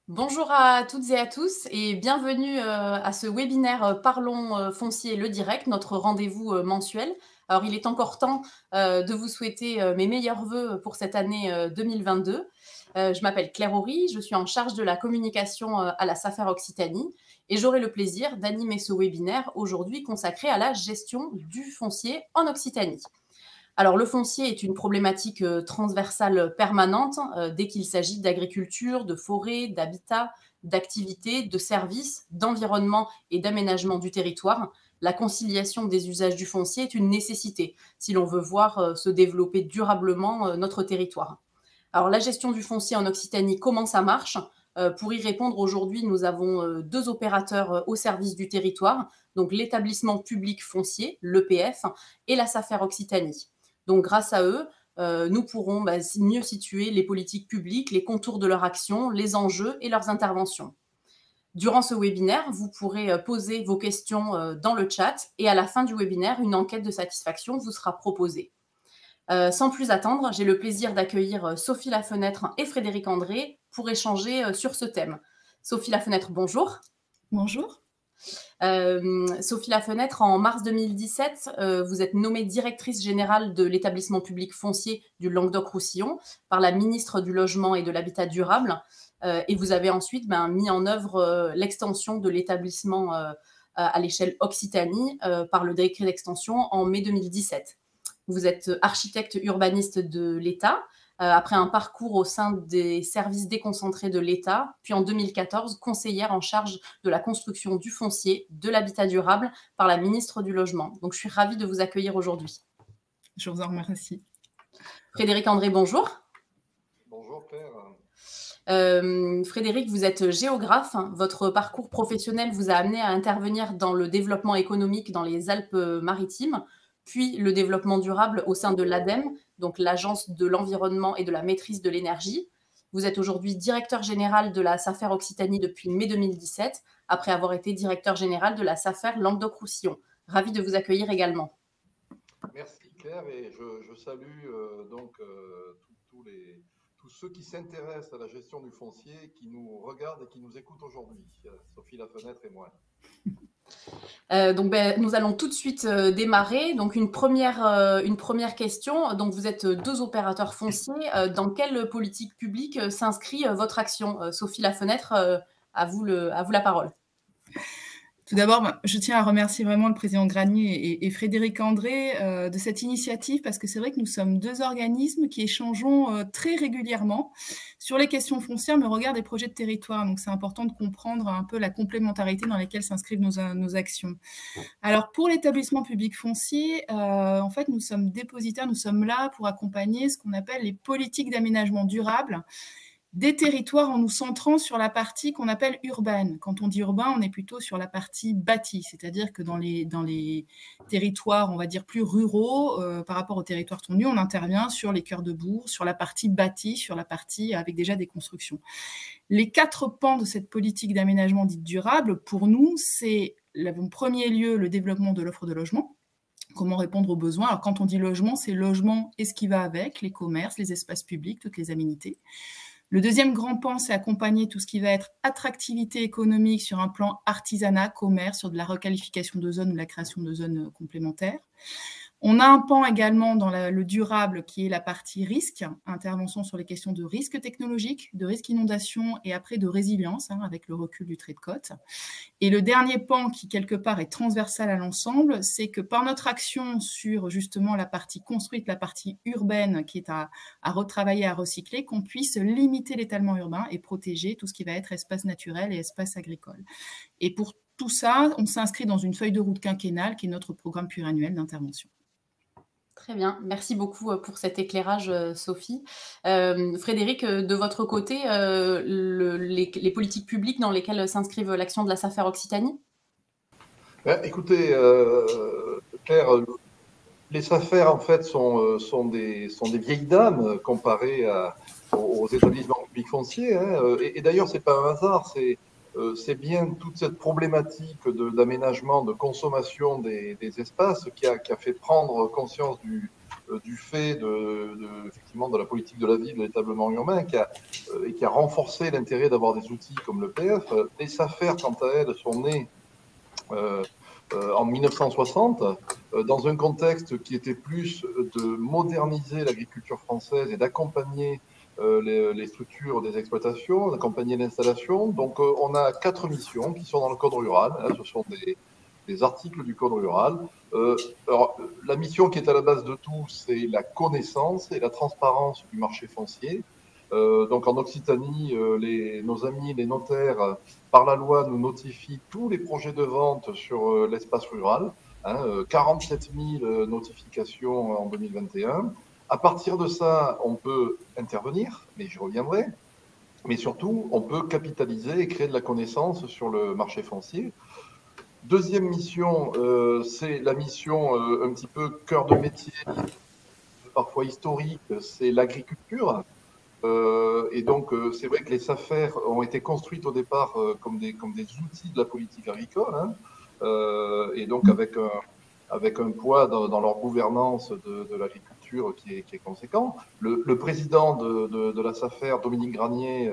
Bonjour à toutes et à tous et bienvenue à ce webinaire Parlons foncier le direct, notre rendez-vous mensuel. Alors il est encore temps de vous souhaiter mes meilleurs vœux pour cette année 2022. Je m'appelle Claire Horry, je suis en charge de la communication à la SAFER Occitanie et j'aurai le plaisir d'animer ce webinaire aujourd'hui consacré à la gestion du foncier en Occitanie. Alors, le foncier est une problématique transversale permanente dès qu'il s'agit d'agriculture, de forêt, d'habitat, d'activités, de services, d'environnement et d'aménagement du territoire. La conciliation des usages du foncier est une nécessité si l'on veut voir se développer durablement notre territoire. Alors, la gestion du foncier en Occitanie, comment ça marche? Pour y répondre, aujourd'hui, nous avons deux opérateurs au service du territoire, donc l'établissement public foncier, l'EPF, et la SAFER Occitanie. Donc, grâce à eux, nous pourrons mieux situer les politiques publiques, les contours de leur action, les enjeux et leurs interventions. Durant ce webinaire, vous pourrez poser vos questions dans le chat et à la fin du webinaire, une enquête de satisfaction vous sera proposée. Sans plus attendre, j'ai le plaisir d'accueillir Sophie Lafenêtre et Frédéric André pour échanger sur ce thème. Sophie Lafenêtre, bonjour. Bonjour. Sophie Lafenêtre, en mars 2017, vous êtes nommée directrice générale de l'établissement public foncier du Languedoc-Roussillon par la ministre du Logement et de l'Habitat durable. Et vous avez ensuite mis en œuvre l'extension de l'établissement à l'échelle Occitanie par le décret d'extension en mai 2017. Vous êtes architecte urbaniste de l'État, après un parcours au sein des services déconcentrés de l'État, puis en 2014, conseillère en charge de la construction du foncier, de l'habitat durable par la ministre du Logement. Donc, je suis ravie de vous accueillir aujourd'hui. Je vous en remercie. Frédéric André, bonjour. Bonjour Claire. Frédéric, vous êtes géographe. Votre parcours professionnel vous a amené à intervenir dans le développement économique dans les Alpes-Maritimes, puis le développement durable au sein de l'ADEME, donc l'Agence de l'environnement et de la maîtrise de l'énergie. Vous êtes aujourd'hui directeur général de la SAFER Occitanie depuis mai 2017, après avoir été directeur général de la SAFER Languedoc-Roussillon. Ravi de vous accueillir également. Merci Claire, et je salue tous ceux qui s'intéressent à la gestion du foncier, qui nous regardent et qui nous écoutent aujourd'hui, Sophie Lafenêtre et moi. Nous allons tout de suite démarrer. Donc, une première question. Donc, vous êtes deux opérateurs fonciers. Dans quelle politique publique s'inscrit votre action? Sophie Lafenêtre, à vous la parole. Tout d'abord, je tiens à remercier vraiment le président Granier et Frédéric André de cette initiative, parce que c'est vrai que nous sommes deux organismes qui échangeons très régulièrement sur les questions foncières, mais au regard des projets de territoire. Donc, c'est important de comprendre un peu la complémentarité dans laquelle s'inscrivent nos actions. Alors, pour l'établissement public foncier, en fait, nous sommes dépositaires, nous sommes là pour accompagner ce qu'on appelle les politiques d'aménagement durable des territoires en nous centrant sur la partie qu'on appelle urbaine. Quand on dit urbain, on est plutôt sur la partie bâtie, c'est-à-dire que dans les territoires, on va dire, plus ruraux, par rapport aux territoires tendus, on intervient sur les cœurs de bourg, sur la partie bâtie, sur la partie avec déjà des constructions. Les 4 pans de cette politique d'aménagement dite durable, pour nous, c'est en premier lieu le développement de l'offre de logement. Comment répondre aux besoins? Alors, quand on dit logement, c'est logement et ce qui va avec, les commerces, les espaces publics, toutes les aménités. Le deuxième grand pan, c'est accompagner tout ce qui va être attractivité économique sur un plan artisanat, commerce, sur de la requalification de zones ou la création de zones complémentaires. On a un pan également dans le durable qui est la partie risque, intervention sur les questions de risque technologique, de risque inondation et après de résilience, avec le recul du trait de côte. Et le dernier pan qui, quelque part, est transversal à l'ensemble, c'est que par notre action sur justement la partie construite, la partie urbaine qui est à retravailler, à recycler, qu'on puisse limiter l'étalement urbain et protéger tout ce qui va être espace naturel et espace agricole. Et pour tout ça, on s'inscrit dans une feuille de route quinquennale qui est notre programme pluriannuel d'intervention. Très bien, merci beaucoup pour cet éclairage, Sophie. Frédéric, de votre côté, les politiques publiques dans lesquelles s'inscrivent l'action de la SAFER Occitanie? Écoutez, Claire, les SAFER en fait sont des vieilles dames comparées aux établissements publics fonciers. Et d'ailleurs, c'est pas un hasard, c'est bien toute cette problématique d'aménagement, de consommation des espaces qui a fait prendre conscience du fait effectivement de la politique de la ville, de l'établement urbain, et qui a renforcé l'intérêt d'avoir des outils comme l'EPF. Les SAFER, quant à elles, sont nées en 1960, dans un contexte qui était plus de moderniser l'agriculture française et d'accompagner les structures des exploitations, d'accompagner l'installation. Donc on a 4 missions qui sont dans le code rural. Hein, ce sont des articles du code rural. Alors, la mission qui est à la base de tout, c'est la connaissance et la transparence du marché foncier. Donc en Occitanie, nos amis, les notaires, par la loi, nous notifient tous les projets de vente sur l'espace rural. Hein, 47 000 notifications en 2021. À partir de ça, on peut intervenir, mais j'y reviendrai. Mais surtout, on peut capitaliser et créer de la connaissance sur le marché foncier. Deuxième mission, c'est la mission un petit peu cœur de métier, parfois historique, c'est l'agriculture. Et donc, c'est vrai que les SAFER ont été construites au départ comme des outils de la politique agricole, hein, et donc avec un poids dans leur gouvernance de l'agriculture qui est conséquent. Le président de la SAFER, Dominique Granier,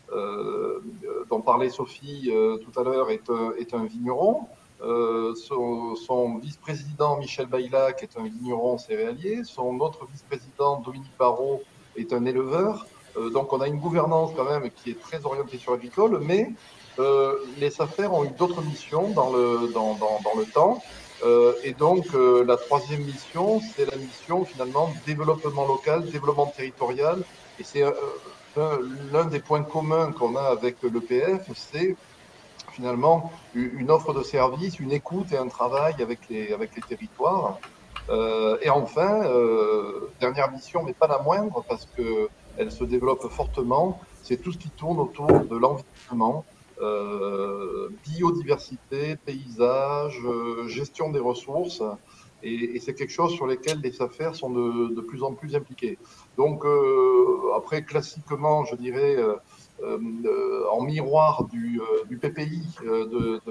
dont parlait Sophie tout à l'heure, est un vigneron. Son vice-président, Michel Baylac, est un vigneron céréalier. Son autre vice-président, Dominique Barrault, est un éleveur. Donc on a une gouvernance quand même qui est très orientée sur l'agricole, mais les SAFER ont eu d'autres missions dans le temps. Et donc la troisième mission, c'est la mission finalement développement local, développement territorial. Et c'est l'un des points communs qu'on a avec l'EPF, c'est finalement une offre de service, une écoute et un travail avec les territoires. Et enfin, dernière mission, mais pas la moindre, parce qu'elle se développe fortement, c'est tout ce qui tourne autour de l'environnement, biodiversité, paysage, gestion des ressources, et c'est quelque chose sur lequel les SAFER sont de plus en plus impliqués. Donc après, classiquement, je dirais, en miroir du PPI de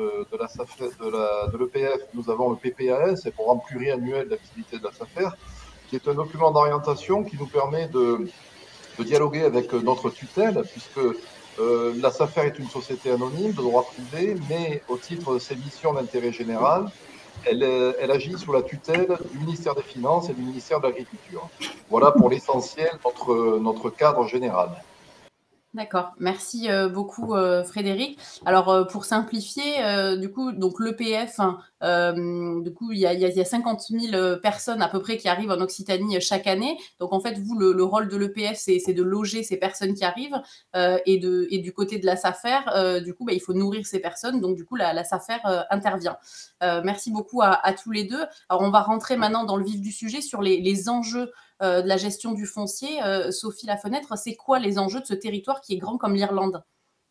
l'EPF, nous avons le PPAS, le programme pluriannuel d'activité de la SAFER, qui est un document d'orientation qui nous permet de dialoguer avec notre tutelle, puisque la SAFER est une société anonyme de droit privé, mais au titre de ses missions d'intérêt général, elle agit sous la tutelle du ministère des Finances et du ministère de l'Agriculture. Voilà pour l'essentiel notre cadre général. D'accord, merci beaucoup Frédéric. Alors pour simplifier, du coup, donc l'EPF, du coup, il y a 50 000 personnes à peu près qui arrivent en Occitanie chaque année. Donc en fait, vous, le rôle de l'EPF, c'est de loger ces personnes qui arrivent et du côté de la SAFER, du coup, il faut nourrir ces personnes. Donc du coup, la SAFER intervient. Merci beaucoup à tous les deux. Alors on va rentrer maintenant dans le vif du sujet sur les enjeux de la gestion du foncier. Sophie Lafenêtre, c'est quoi les enjeux de ce territoire qui est grand comme l'Irlande?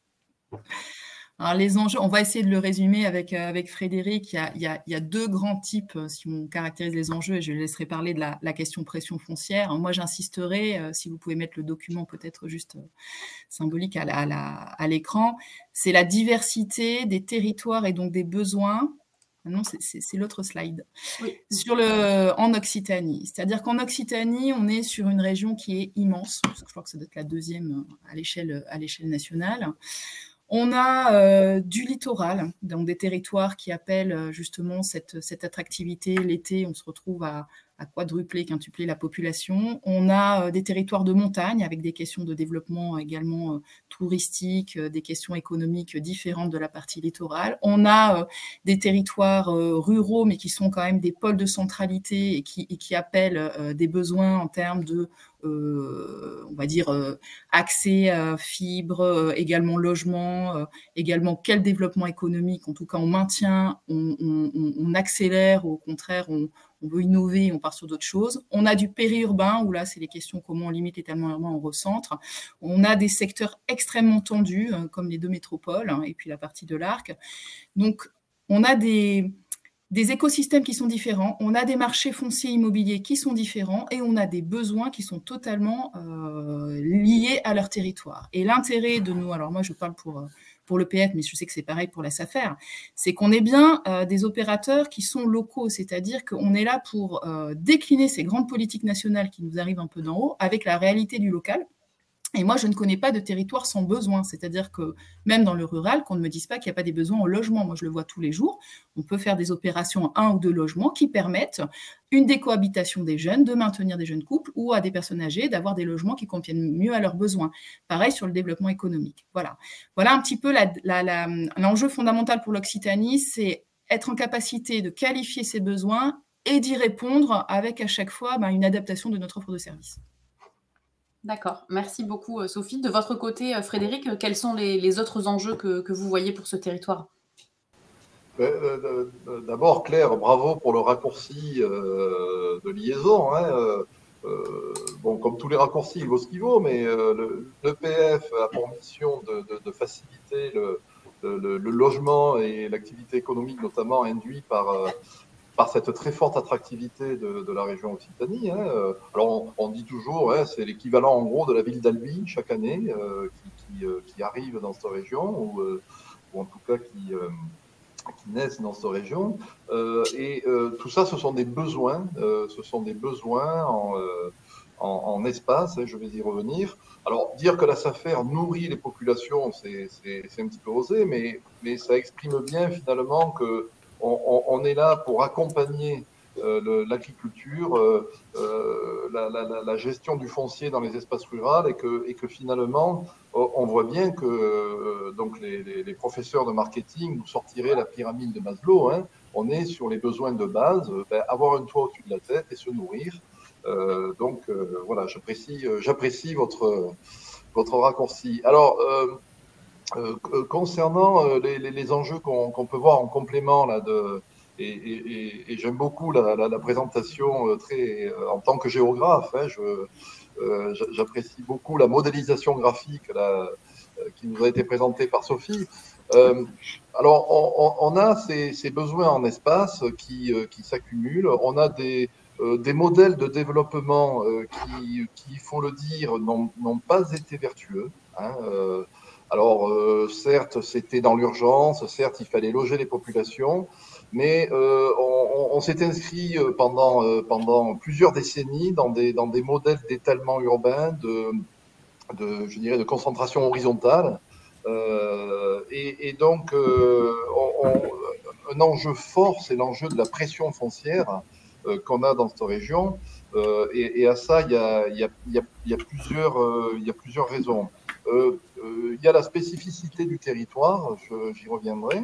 Alors les enjeux, on va essayer de le résumer avec Frédéric. Il y a 2 grands types, si on caractérise les enjeux, et je laisserai parler de la question pression foncière. Moi, j'insisterai, si vous pouvez mettre le document peut-être juste symbolique à l'écran, c'est la diversité des territoires et donc des besoins. Non, c'est l'autre slide. Oui. En Occitanie. C'est-à-dire qu'en Occitanie, on est sur une région qui est immense. Je crois que ça doit être la 2e à l'échelle nationale. On a du littoral, donc des territoires qui appellent justement cette attractivité. L'été, on se retrouve à quadrupler, quintupler la population. On a des territoires de montagne avec des questions de développement également touristiques, des questions économiques différentes de la partie littorale. On a des territoires ruraux, mais qui sont quand même des pôles de centralité et qui appellent des besoins en termes de on va dire accès à fibre, également logement, également quel développement économique. En tout cas, on maintient, on accélère, au contraire, on veut innover, on part sur d'autres choses. On a du périurbain, où là, c'est les questions comment on limite l'étalement urbain, on recentre. On a des secteurs extrêmement tendus, comme les 2 métropoles, et puis la partie de l'Arc. Donc, on a des écosystèmes qui sont différents, on a des marchés fonciers immobiliers qui sont différents, et on a des besoins qui sont totalement liés à leur territoire. Et l'intérêt de nous, alors moi je parle pour pour l'EPF, mais je sais que c'est pareil pour la SAFER, c'est qu'on est bien des opérateurs qui sont locaux, c'est-à-dire qu'on est là pour décliner ces grandes politiques nationales qui nous arrivent un peu d'en haut avec la réalité du local. Et moi, je ne connais pas de territoire sans besoin. C'est-à-dire que même dans le rural, qu'on ne me dise pas qu'il n'y a pas des besoins en logement. Moi, je le vois tous les jours. On peut faire des opérations à 1 ou 2 logements qui permettent une décohabitation des jeunes, de maintenir des jeunes couples ou à des personnes âgées, d'avoir des logements qui conviennent mieux à leurs besoins. Pareil sur le développement économique. Voilà un petit peu l'enjeu fondamental pour l'Occitanie, c'est être en capacité de qualifier ses besoins et d'y répondre avec à chaque fois une adaptation de notre offre de service. D'accord, merci beaucoup Sophie. De votre côté, Frédéric, quels sont les autres enjeux que vous voyez pour ce territoire? D'abord, Claire, bravo pour le raccourci de liaison. Bon, comme tous les raccourcis, il vaut ce qu'il vaut, mais l'EPF a pour mission de faciliter le logement et l'activité économique, notamment induit par cette très forte attractivité de la région Occitanie. Alors, on dit toujours, c'est l'équivalent en gros de la ville d'Albi chaque année qui arrive dans cette région, ou en tout cas qui naissent dans cette région. Tout ça, ce sont des besoins, en espace, je vais y revenir. Alors, dire que la SAFER nourrit les populations, c'est un petit peu osé, mais ça exprime bien finalement que on est là pour accompagner l'agriculture, la gestion du foncier dans les espaces ruraux, et que finalement, on voit bien que donc les professeurs de marketing nous sortiraient la pyramide de Maslow. On est sur les besoins de base, avoir un toit au-dessus de la tête et se nourrir. Donc voilà, j'apprécie votre raccourci. Alors, concernant les enjeux qu'on peut voir en complément là, et j'aime beaucoup la présentation en tant que géographe, j'apprécie beaucoup la modélisation graphique là, qui nous a été présentée par Sophie. Alors, on a ces besoins en espace qui s'accumulent. On a des modèles de développement qui, il faut le dire, n'ont pas été vertueux. Alors, certes, c'était dans l'urgence, certes, il fallait loger les populations, mais on s'est inscrit pendant plusieurs décennies dans des modèles d'étalement urbain, je dirais, de concentration horizontale. Et donc, un enjeu fort, c'est l'enjeu de la pression foncière qu'on a dans cette région. Et à ça, il y a plusieurs raisons. Il y a la spécificité du territoire, j'y reviendrai.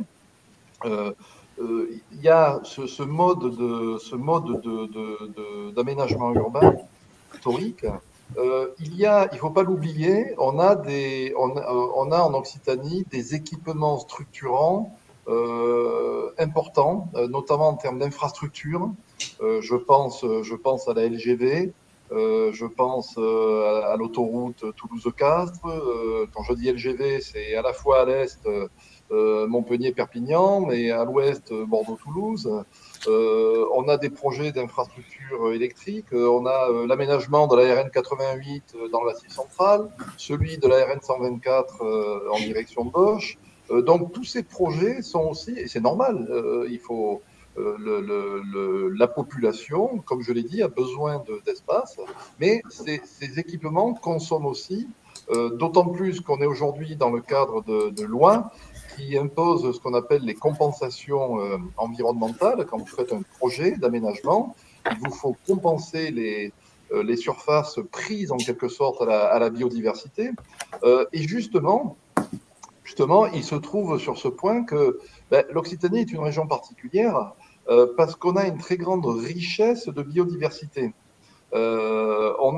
Il y a ce mode d'aménagement urbain historique. Il ne faut pas l'oublier, on a en Occitanie des équipements structurants importants, notamment en termes d'infrastructures. Je pense à la LGV. Je pense à l'autoroute Toulouse-Castres. Quand je dis LGV, c'est à la fois à l'est Montpellier-Perpignan, mais à l'ouest Bordeaux-Toulouse. On a des projets d'infrastructures électriques. On a l'aménagement de la RN 88 dans le Massif central, celui de la RN 124 en direction de Bosch. Donc tous ces projets sont aussi, et c'est normal, il faut... la population, comme je l'ai dit, a besoin d'espace, mais ces équipements consomment aussi, d'autant plus qu'on est aujourd'hui dans le cadre de lois qui imposent ce qu'on appelle les compensations environnementales. Quand vous faites un projet d'aménagement, il vous faut compenser les surfaces prises en quelque sorte à la biodiversité. Et justement, il se trouve sur ce point que l'Occitanie est une région particulière parce qu'on a une très grande richesse de biodiversité. On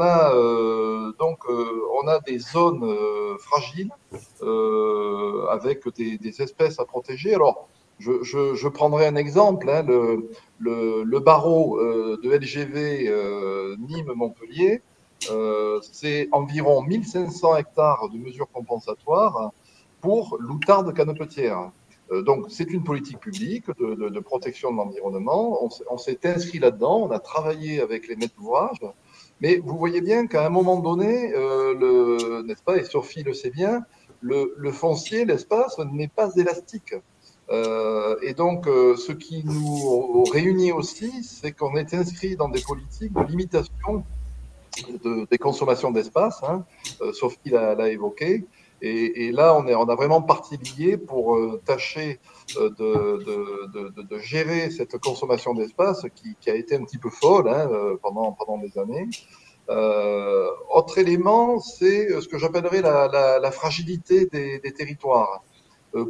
a des zones fragiles avec des espèces à protéger. Alors, je prendrai un exemple, le barreau de LGV Nîmes-Montpellier, c'est environ 1500 hectares de mesures compensatoires pour l'outarde canepetière. Donc, c'est une politique publique de protection de l'environnement. On s'est inscrit là-dedans, on a travaillé avec les maîtres d'ouvrage, mais vous voyez bien qu'à un moment donné, n'est-ce pas, et Sophie le sait bien, le foncier, l'espace n'est pas élastique. Et donc, ce qui nous réunit aussi, c'est qu'on est inscrit dans des politiques de limitation des consommations d'espace. Hein. Sophie l'a évoqué. Et là, on a vraiment partie liée pour tâcher de gérer cette consommation d'espace qui a été un petit peu folle hein, pendant des années. Autre élément, c'est ce que j'appellerais la fragilité des territoires. Pourquoi ?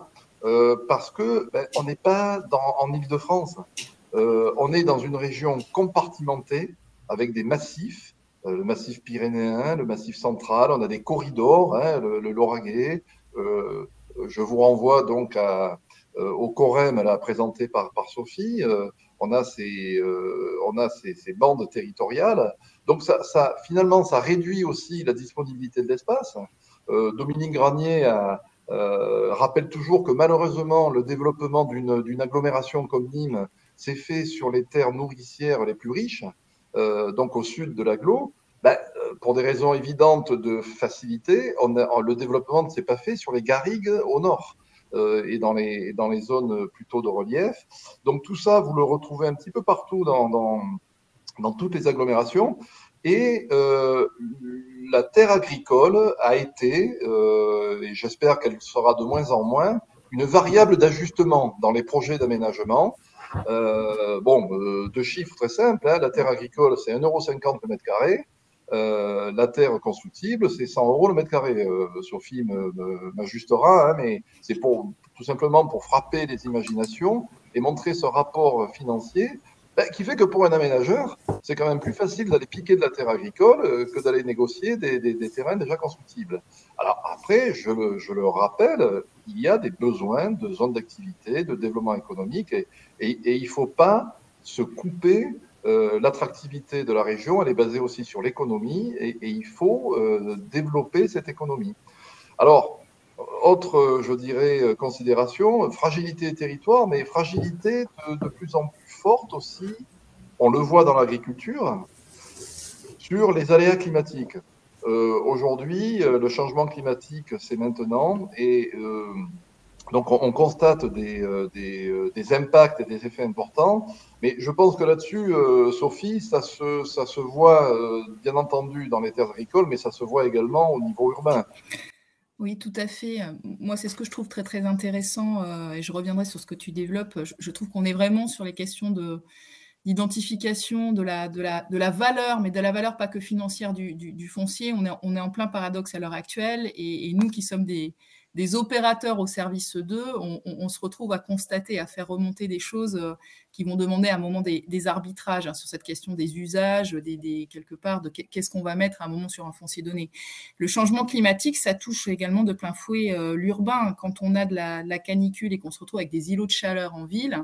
Parce que on n'est pas en Île-de-France. On est dans une région compartimentée avec des massifs, le massif pyrénéen, le massif central, on a des corridors, hein, le Lauragais. Je vous renvoie donc au Corem là, présenté par Sophie. On a ces bandes territoriales. Donc finalement, ça réduit aussi la disponibilité de l'espace. Dominique Granier rappelle toujours que malheureusement, le développement d'une agglomération comme Nîmes s'est fait sur les terres nourricières les plus riches, donc au sud de l'agglo. Pour des raisons évidentes de facilité, le développement ne s'est pas fait sur les garrigues au nord et dans les zones plutôt de relief. Donc tout ça, vous le retrouvez un petit peu partout dans toutes les agglomérations. Et la terre agricole a été, et j'espère qu'elle sera de moins en moins, une variable d'ajustement dans les projets d'aménagement. Deux chiffres très simples. Hein, la terre agricole, c'est 1,50 € le mètre carré. La terre constructible, c'est 100 € le mètre carré. Sophie m'ajustera, hein, mais c'est tout simplement pour frapper les imaginations et montrer ce rapport financier qui fait que pour un aménageur, c'est quand même plus facile d'aller piquer de la terre agricole que d'aller négocier des terrains déjà constructibles. Alors après, je le rappelle, il y a des besoins de zones d'activité, de développement économique, et il ne faut pas se couper l'attractivité de la région. Elle est basée aussi sur l'économie, et il faut développer cette économie. Alors, autre, je dirais, considération, fragilité des territoires, mais fragilité de plus en plus forte aussi, on le voit dans l'agriculture, sur les aléas climatiques. Aujourd'hui, le changement climatique, c'est maintenant, et donc on constate des impacts et des effets importants, mais je pense que là-dessus, Sophie, ça se voit bien entendu dans les terres agricoles, mais ça se voit également au niveau urbain. Oui, tout à fait. Moi, c'est ce que je trouve très, très intéressant, et je reviendrai sur ce que tu développes. Je trouve qu'on est vraiment sur les questions d'identification de la valeur, mais de la valeur pas que financière du foncier. On est en plein paradoxe à l'heure actuelle, et nous qui sommes des opérateurs au service d'eux, on se retrouve à constater, à faire remonter des choses qui vont demander à un moment des arbitrages hein, sur cette question des usages, quelque part de qu'est-ce qu'on va mettre à un moment sur un foncier donné. Le changement climatique, ça touche également de plein fouet l'urbain. Quand on a de la canicule et qu'on se retrouve avec des îlots de chaleur en ville,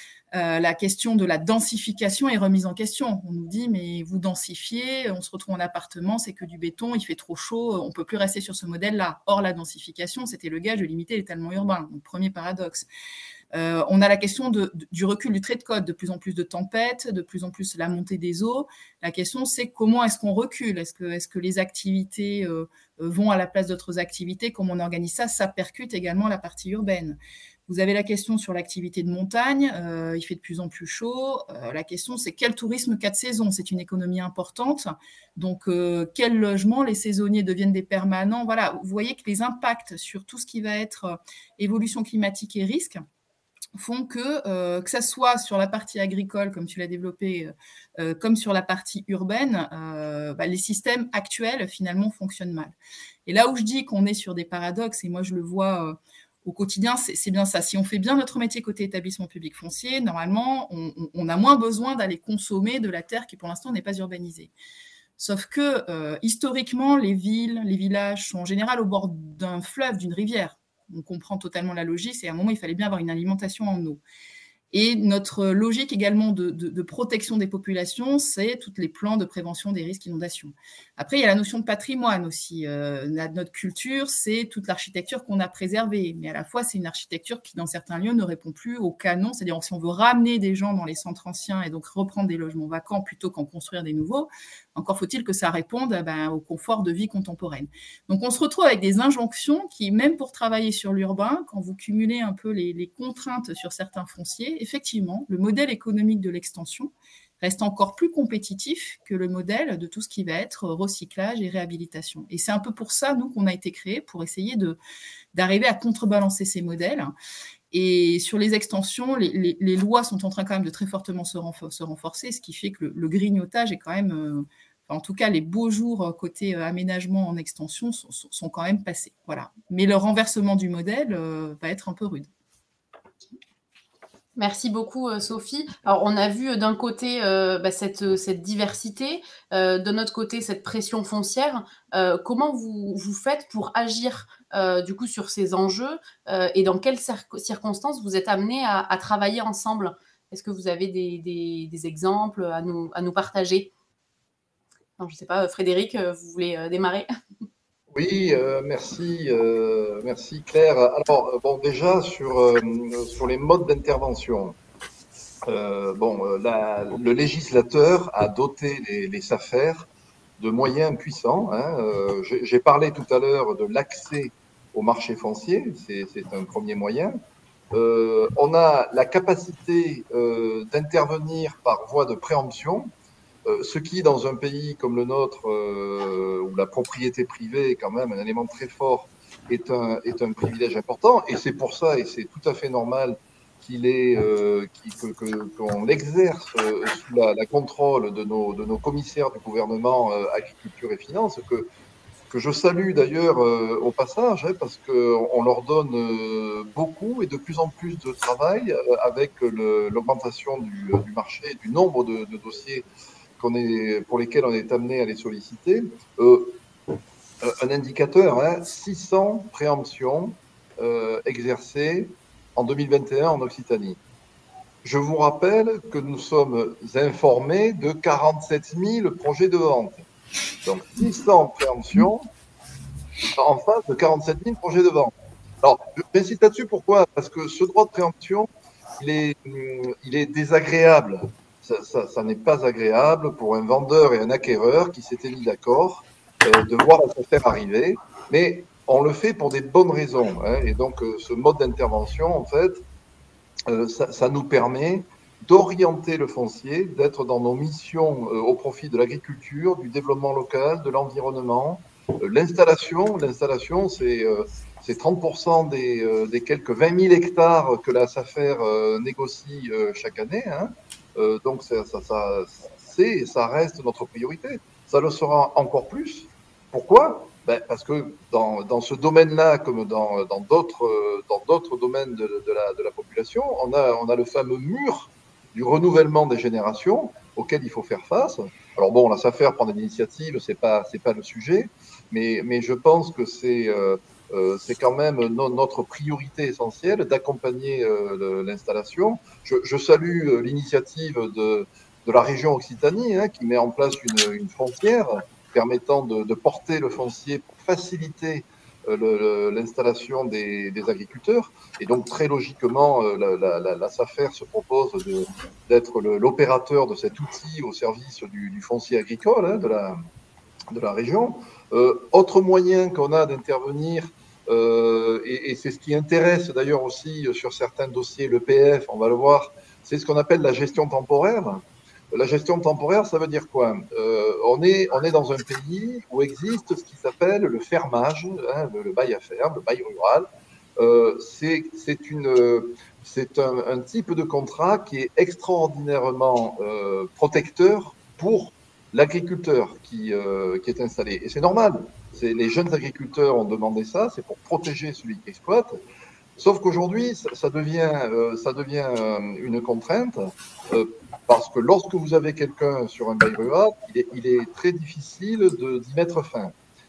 la question de la densification est remise en question. On nous dit, mais vous densifiez, on se retrouve en appartement, c'est que du béton, il fait trop chaud, on ne peut plus rester sur ce modèle-là. Or, la densification, c'était le gage de limiter l'étalement urbain. Donc, premier paradoxe. On a la question du recul du trait de côte, de plus en plus de tempêtes, de plus en plus la montée des eaux. La question, c'est comment est-ce qu'on recule ? Est-ce que les activités vont à la place d'autres activités ? Comment on organise ça ? Ça percute également la partie urbaine. Vous avez la question sur l'activité de montagne, il fait de plus en plus chaud. La question, c'est quel tourisme 4 saisons ? C'est une économie importante. Donc, quel logement ? Les saisonniers deviennent des permanents. Voilà, vous voyez que les impacts sur tout ce qui va être évolution climatique et risque font que ça soit sur la partie agricole, comme tu l'as développé, comme sur la partie urbaine, les systèmes actuels, finalement, fonctionnent mal. Et là où je dis qu'on est sur des paradoxes, et moi, je le vois au quotidien, c'est bien ça. Si on fait bien notre métier côté établissement public foncier, normalement, on a moins besoin d'aller consommer de la terre qui, pour l'instant, n'est pas urbanisée. Sauf que, historiquement, les villes, les villages sont en général au bord d'un fleuve, d'une rivière. On comprend totalement la logique, et à un moment, il fallait bien avoir une alimentation en eau. Et notre logique également de protection des populations, c'est tous les plans de prévention des risques d'inondation. Après, il y a la notion de patrimoine aussi. Notre culture, c'est toute l'architecture qu'on a préservée. Mais à la fois, c'est une architecture qui, dans certains lieux, ne répond plus au canon. C'est-à-dire, si on veut ramener des gens dans les centres anciens et donc reprendre des logements vacants plutôt qu'en construire des nouveaux, Encore faut-il que ça réponde au confort de vie contemporaine. Donc on se retrouve avec des injonctions qui, même pour travailler sur l'urbain, quand vous cumulez un peu les contraintes sur certains fonciers, effectivement, le modèle économique de l'extension reste encore plus compétitif que le modèle de tout ce qui va être recyclage et réhabilitation. Et c'est un peu pour ça, nous, qu'on a été créés, pour essayer d'arriver à contrebalancer ces modèles. Et sur les extensions, les lois sont en train quand même de très fortement se renforcer, ce qui fait que le grignotage est quand même, en tout cas les beaux jours côté aménagement en extension sont quand même passés. Voilà. Mais le renversement du modèle va être un peu rude. Merci beaucoup, Sophie. Alors, on a vu d'un côté cette diversité, de notre côté cette pression foncière. Comment vous faites pour agir du coup sur ces enjeux et dans quelles circonstances vous êtes amenés à travailler ensemble? Est-ce que vous avez des exemples à nous partager? Non, je ne sais pas, Frédéric, vous voulez démarrer? Oui, merci Claire. Alors, bon, déjà sur les modes d'intervention, le législateur a doté les SAFER de moyens puissants. J'ai parlé tout à l'heure de l'accès au marché foncier, c'est un premier moyen. On a la capacité d'intervenir par voie de préemption. Ce qui, dans un pays comme le nôtre, où la propriété privée est quand même un élément très fort, est un privilège important. Et c'est pour ça, et c'est tout à fait normal, qu'on l'exerce sous la contrôle de nos commissaires du gouvernement agriculture et finances, que je salue d'ailleurs au passage, parce qu'on leur donne beaucoup et de plus en plus de travail avec l'augmentation du marché et du nombre de dossiers pour lesquels on est amené à les solliciter. Un indicateur, 600 préemptions exercées en 2021 en Occitanie. Je vous rappelle que nous sommes informés de 47 000 projets de vente. Donc 600 préemptions en face de 47 000 projets de vente. Alors, j'insiste là-dessus, pourquoi? Parce que ce droit de préemption, il est désagréable. Ça n'est pas agréable pour un vendeur et un acquéreur qui s'étaient mis d'accord de voir la affaire arriver, mais on le fait pour des bonnes raisons. Et donc, ce mode d'intervention, en fait, ça nous permet d'orienter le foncier, d'être dans nos missions au profit de l'agriculture, du développement local, de l'environnement. L'installation, c'est 30% des quelques 20 000 hectares que la SAFER négocie chaque année. Donc, ça reste notre priorité. Ça le sera encore plus. Pourquoi? Parce que dans ce domaine-là, comme dans d'autres domaines de la population, on a le fameux mur du renouvellement des générations auquel il faut faire face. Alors bon, la SAFER prend des initiatives, c'est pas le sujet, mais je pense que c'est quand même notre priorité essentielle d'accompagner l'installation. Je salue l'initiative de la région Occitanie, qui met en place une frontière permettant de porter le foncier pour faciliter l'installation des agriculteurs. Et donc, très logiquement, la SAFER se propose d'être l'opérateur de cet outil au service du foncier agricole de la région. Autre moyen qu'on a d'intervenir, et c'est ce qui intéresse d'ailleurs aussi sur certains dossiers, l'EPF, on va le voir, c'est ce qu'on appelle la gestion temporaire. La gestion temporaire, ça veut dire quoi? On est dans un pays où existe ce qui s'appelle le fermage, le bail à ferme, le bail rural. C'est un type de contrat qui est extraordinairement protecteur pour l'agriculteur qui est installé. Et c'est normal. Les jeunes agriculteurs ont demandé ça, c'est pour protéger celui qui exploite. Sauf qu'aujourd'hui, ça devient une contrainte parce que lorsque vous avez quelqu'un sur un bail rural, il est très difficile d'y mettre fin.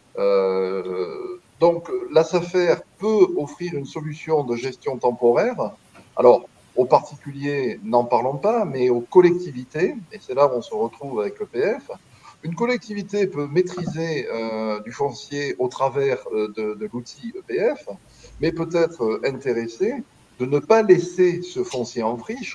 Donc, la SAFER peut offrir une solution de gestion temporaire. Alors, aux particuliers, n'en parlons pas, mais aux collectivités, et c'est là où on se retrouve avec l'EPF, une collectivité peut maîtriser du foncier au travers de l'outil EPF, mais peut être intéressée de ne pas laisser ce foncier en friche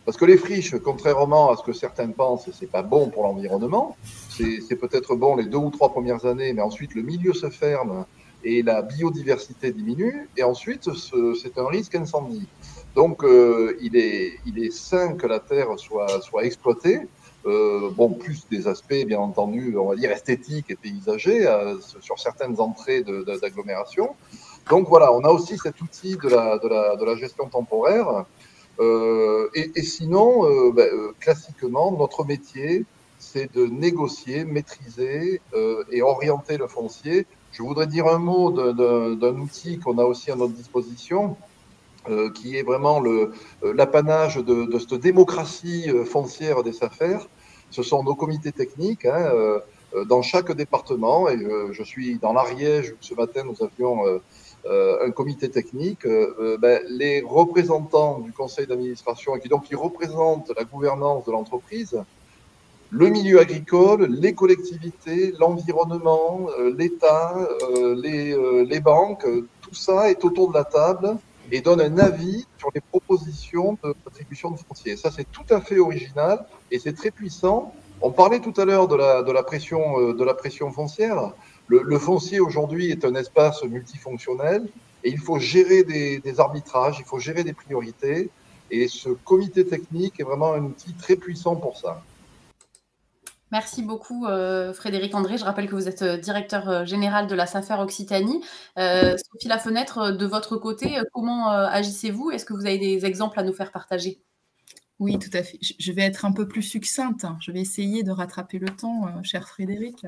Parce que les friches, contrairement à ce que certains pensent, c'est pas bon pour l'environnement. C'est peut-être bon les 2 ou 3 premières années, mais ensuite le milieu se ferme et la biodiversité diminue. Et ensuite, c'est un risque incendie. Donc, il est sain que la terre soit exploitée. Bon, plus des aspects, bien entendu, on va dire esthétiques et paysagers sur certaines entrées d'agglomération. Donc voilà, on a aussi cet outil de la gestion temporaire. Et sinon, classiquement, notre métier, c'est de négocier, maîtriser et orienter le foncier. Je voudrais dire un mot d'un outil qu'on a aussi à notre disposition, qui est vraiment l'apanage de cette démocratie foncière des SAFER. Ce sont nos comités techniques dans chaque département. Et je suis dans l'Ariège, ce matin, nous avions un comité technique. Les représentants du conseil d'administration, qui représentent la gouvernance de l'entreprise, le milieu agricole, les collectivités, l'environnement, l'État, les banques, tout ça est autour de la table et donne un avis sur les propositions de attribution de foncier. Ça, c'est tout à fait original et c'est très puissant. On parlait tout à l'heure de la pression foncière. Le foncier aujourd'hui est un espace multifonctionnel et il faut gérer des arbitrages, il faut gérer des priorités. Et ce comité technique est vraiment un outil très puissant pour ça. Merci beaucoup, Frédéric André. Je rappelle que vous êtes directeur général de la SAFER Occitanie. Sophie Lafenêtre, de votre côté, comment agissez-vous? Est-ce que vous avez des exemples à nous faire partager? Oui, tout à fait. Je vais être un peu plus succincte. Je vais essayer de rattraper le temps, cher Frédéric.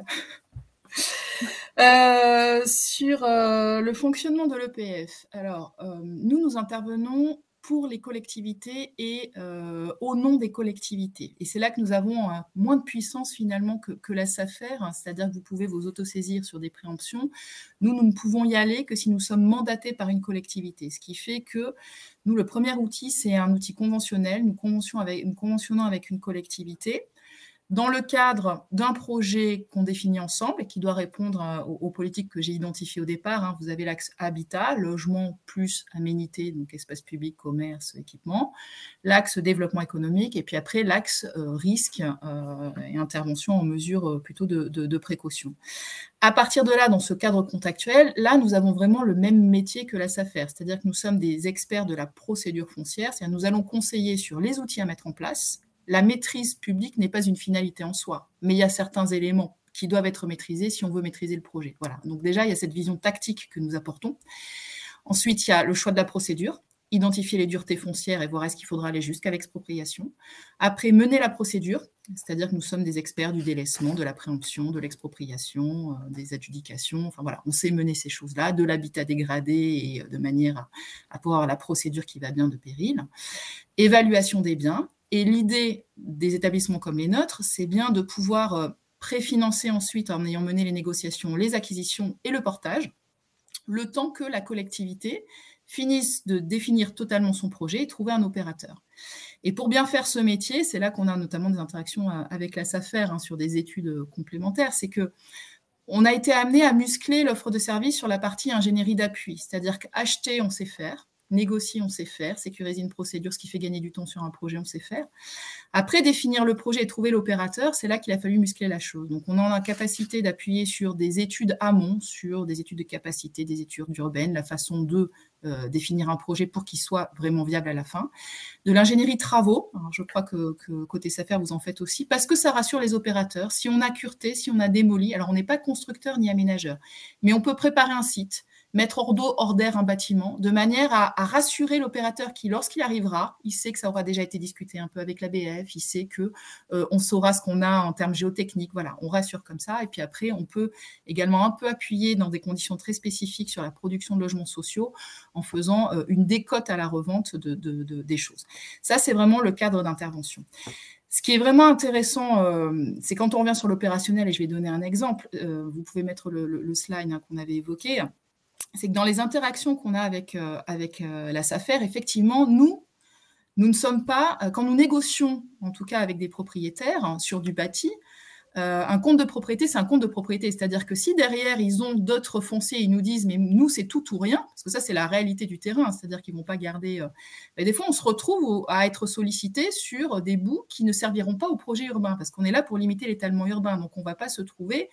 Sur le fonctionnement de l'EPF. Alors, nous intervenons pour les collectivités et au nom des collectivités. Et c'est là que nous avons moins de puissance finalement que la SAFER, c'est-à-dire que vous pouvez vous autosaisir sur des préemptions. Nous ne pouvons y aller que si nous sommes mandatés par une collectivité, ce qui fait que nous, le premier outil, c'est un outil conventionnel. Nous conventionnons avec une collectivité dans le cadre d'un projet qu'on définit ensemble et qui doit répondre aux politiques que j'ai identifiées au départ. Vous avez l'axe habitat, logement plus aménité, donc espace public, commerce, équipement, l'axe développement économique et puis après l'axe risque et intervention en mesure plutôt de précaution. À partir de là, dans ce cadre contractuel, là, nous avons vraiment le même métier que la SAFER, c'est-à-dire que nous sommes des experts de la procédure foncière, c'est-à-dire nous allons conseiller sur les outils à mettre en place. La maîtrise publique n'est pas une finalité en soi, mais il y a certains éléments qui doivent être maîtrisés si on veut maîtriser le projet. Voilà. Donc déjà, il y a cette vision tactique que nous apportons. Ensuite, il y a le choix de la procédure, identifier les duretés foncières et voir est-ce qu'il faudra aller jusqu'à l'expropriation. Après, mener la procédure, c'est-à-dire que nous sommes des experts du délaissement, de la préemption, de l'expropriation, des adjudications. Enfin voilà, on sait mener ces choses-là, de l'habitat dégradé et de manière à pouvoir avoir la procédure qui va bien de péril. Évaluation des biens. Et l'idée des établissements comme les nôtres, c'est bien de pouvoir préfinancer ensuite, en ayant mené les négociations, les acquisitions et le portage, le temps que la collectivité finisse de définir totalement son projet et trouver un opérateur. Et pour bien faire ce métier, c'est là qu'on a notamment des interactions avec la SAFER sur des études complémentaires, c'est qu'on a été amené à muscler l'offre de service sur la partie ingénierie d'appui, c'est-à-dire qu'acheter, on sait faire, négocier, on sait faire, sécuriser une procédure, ce qui fait gagner du temps sur un projet, on sait faire. Après, définir le projet et trouver l'opérateur, c'est là qu'il a fallu muscler la chose. Donc, on a la capacité d'appuyer sur des études amont, sur des études de capacité, des études urbaines, la façon de définir un projet pour qu'il soit vraiment viable à la fin. De l'ingénierie travaux, alors je crois que côté SAFER, vous en faites aussi, parce que ça rassure les opérateurs. Si on a cureté, si on a démoli, alors on n'est pas constructeur ni aménageur, mais on peut préparer un site, mettre hors d'eau, hors d'air un bâtiment, de manière à rassurer l'opérateur qui, lorsqu'il arrivera, il sait que ça aura déjà été discuté un peu avec l'ABF, il sait qu'on saura ce qu'on a en termes géotechniques, voilà, on rassure comme ça, et puis après, on peut également un peu appuyer dans des conditions très spécifiques sur la production de logements sociaux en faisant une décote à la revente des choses. Ça, c'est vraiment le cadre d'intervention. Ce qui est vraiment intéressant, c'est quand on revient sur l'opérationnel, et je vais donner un exemple, vous pouvez mettre le slide qu'on avait évoqué, c'est que dans les interactions qu'on a avec la SAFER, effectivement, nous ne sommes pas, quand nous négocions, en tout cas avec des propriétaires sur du bâti, un compte de propriété, c'est un compte de propriété. C'est-à-dire que si derrière, ils ont d'autres fonciers, ils nous disent, mais nous, c'est tout ou rien, parce que ça, c'est la réalité du terrain, c'est-à-dire qu'ils ne vont pas garder... Mais des fois, on se retrouve à être sollicité sur des bouts qui ne serviront pas au projet urbain, parce qu'on est là pour limiter l'étalement urbain. Donc, on ne va pas se trouver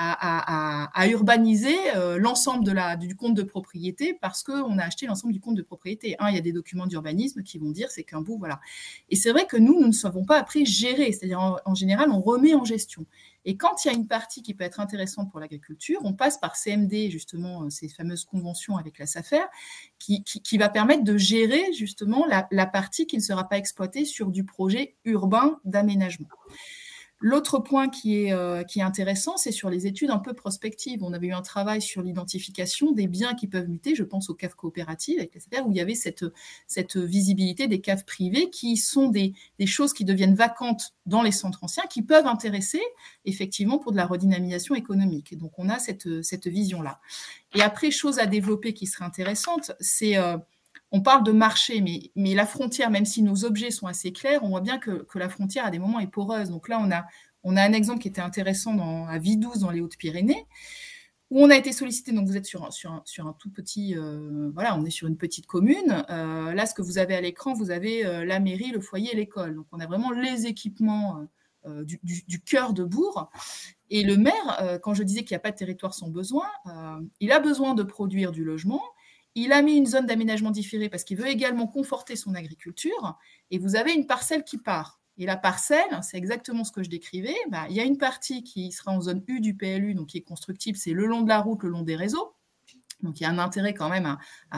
à urbaniser l'ensemble du compte de propriété parce qu'on a acheté l'ensemble du compte de propriété. Il y a des documents d'urbanisme qui vont dire c'est qu'un bout, voilà. Et c'est vrai que nous ne savons pas après gérer, c'est-à-dire en général, on remet en gestion. Et quand il y a une partie qui peut être intéressante pour l'agriculture, on passe par CMD, justement, ces fameuses conventions avec la SAFER, qui va permettre de gérer justement la partie qui ne sera pas exploitée sur du projet urbain d'aménagement. L'autre point qui est intéressant, c'est sur les études un peu prospectives. On avait eu un travail sur l'identification des biens qui peuvent muter, je pense aux caves coopératives avec la SAFER, où il y avait cette visibilité des caves privées qui sont des choses qui deviennent vacantes dans les centres anciens, qui peuvent intéresser effectivement pour de la redynamisation économique. Et donc on a cette vision-là. Et après, chose à développer qui serait intéressante, c'est... on parle de marché, mais la frontière, même si nos objets sont assez clairs, on voit bien que la frontière, à des moments, est poreuse. Donc là, on a un exemple qui était intéressant à Vidouze, dans les Hautes-Pyrénées, où on a été sollicité. Donc, vous êtes sur un tout petit... voilà, on est sur une petite commune. Là, ce que vous avez à l'écran, vous avez la mairie, le foyer et l'école. Donc, on a vraiment les équipements du cœur de bourg. Et le maire, quand je disais qu'il n'y a pas de territoire sans besoin, il a besoin de produire du logement. Il a mis une zone d'aménagement différé parce qu'il veut également conforter son agriculture. Et vous avez une parcelle qui part. Et la parcelle, c'est exactement ce que je décrivais. Il y a une partie qui sera en zone U du PLU, donc qui est constructible, c'est le long de la route, le long des réseaux. Donc il y a un intérêt quand même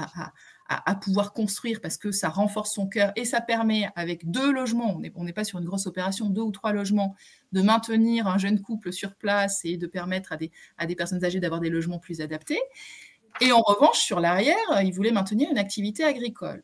à pouvoir construire parce que ça renforce son cœur et ça permet, avec 2 logements, on n'est pas sur une grosse opération, 2 ou 3 logements, de maintenir un jeune couple sur place et de permettre à des personnes âgées d'avoir des logements plus adaptés. Et en revanche, sur l'arrière, ils voulaient maintenir une activité agricole.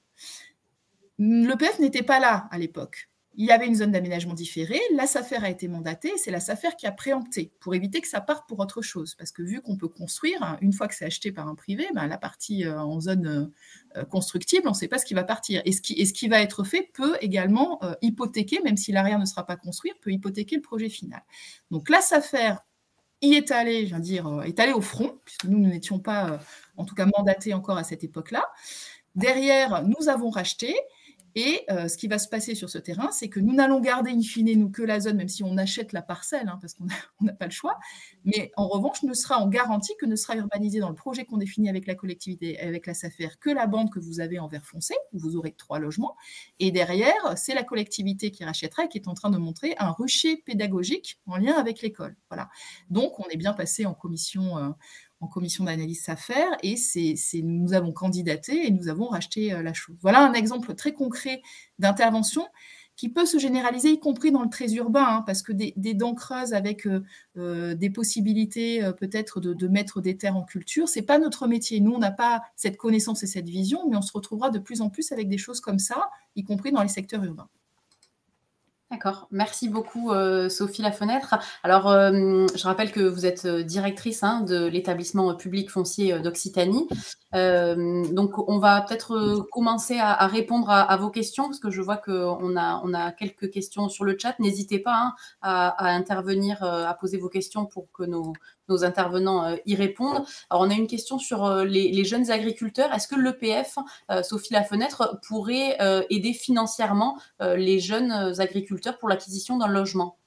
L'EPF n'était pas là à l'époque. Il y avait une zone d'aménagement différée, la SAFER a été mandatée, c'est la SAFER qui a préempté pour éviter que ça parte pour autre chose. Parce que vu qu'on peut construire, une fois que c'est acheté par un privé, la partie en zone constructible, on ne sait pas ce qui va partir. Et ce qui va être fait peut également hypothéquer, même si l'arrière ne sera pas construit, peut hypothéquer le projet final. Donc la SAFER y est allé, je viens de dire, est allé au front, puisque nous n'étions pas, en tout cas, mandatés encore à cette époque-là. Derrière, nous avons racheté, et ce qui va se passer sur ce terrain, c'est que nous n'allons garder in fine, nous, que la zone, même si on achète la parcelle, parce qu'on n'a pas le choix, mais en revanche, ne sera en garantie que ne sera urbanisé dans le projet qu'on définit avec la collectivité, avec la SAFER, que la bande que vous avez en vert foncé, où vous aurez 3 logements, et derrière, c'est la collectivité qui rachètera et qui est en train de montrer un rucher pédagogique en lien avec l'école. Voilà. Donc, on est bien passé en commission d'analyse SAFER, et nous avons candidaté et nous avons racheté la chose. Voilà un exemple très concret d'intervention qui peut se généraliser, y compris dans le très urbain, parce que des dents creuses avec des possibilités peut-être de mettre des terres en culture, ce n'est pas notre métier. Nous, on n'a pas cette connaissance et cette vision, mais on se retrouvera de plus en plus avec des choses comme ça, y compris dans les secteurs urbains. D'accord, merci beaucoup Sophie Lafenêtre. Alors, je rappelle que vous êtes directrice de l'établissement public foncier d'Occitanie. Donc, on va peut-être commencer à répondre à vos questions, parce que je vois qu'on a quelques questions sur le chat. N'hésitez pas à intervenir, à poser vos questions pour que nos intervenants y répondent. Alors, on a une question sur les jeunes agriculteurs. Est-ce que l'EPF, Sophie Lafenêtre, pourrait aider financièrement les jeunes agriculteurs pour l'acquisition d'un logement?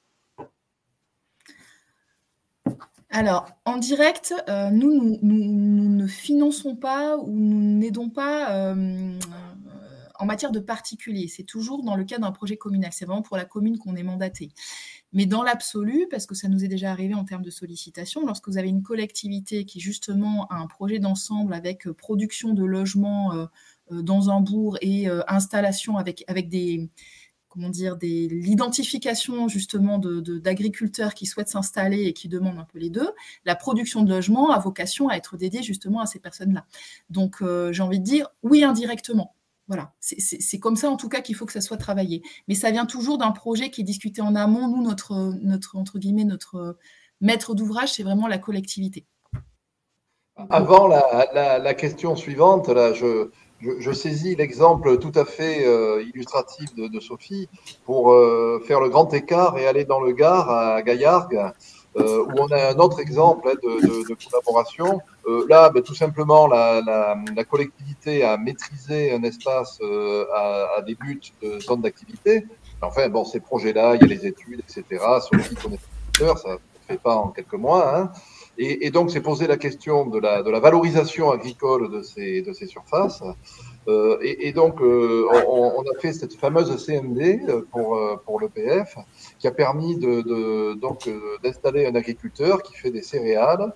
Alors, en direct, nous ne finançons pas ou nous n'aidons pas en matière de particulier. C'est toujours dans le cadre d'un projet communal. C'est vraiment pour la commune qu'on est mandaté. Mais dans l'absolu, parce que ça nous est déjà arrivé en termes de sollicitation, lorsque vous avez une collectivité qui justement a un projet d'ensemble avec production de logements dans un bourg et installation avec des... l'identification justement d'agriculteurs qui souhaitent s'installer et qui demandent un peu les deux, la production de logements a vocation à être dédiée justement à ces personnes-là. Donc, j'ai envie de dire, oui, indirectement. Voilà, c'est comme ça en tout cas qu'il faut que ça soit travaillé. Mais ça vient toujours d'un projet qui est discuté en amont. Nous, notre maître d'ouvrage, c'est vraiment la collectivité. Avant la question suivante, là, je saisis l'exemple tout à fait illustratif de Sophie pour faire le grand écart et aller dans le Gard, à Gaillargues, où on a un autre exemple de collaboration. Là, ben, tout simplement, la collectivité a maîtrisé un espace à des buts de zone d'activité. Enfin, bon, ces projets-là, il y a les études, etc. Sophie connaît ça ne se fait pas en quelques mois. Hein. Et donc, c'est posé la question de la valorisation agricole de ces surfaces. Et donc, on a fait cette fameuse CMD pour l'EPF qui a permis d'installer un agriculteur qui fait des céréales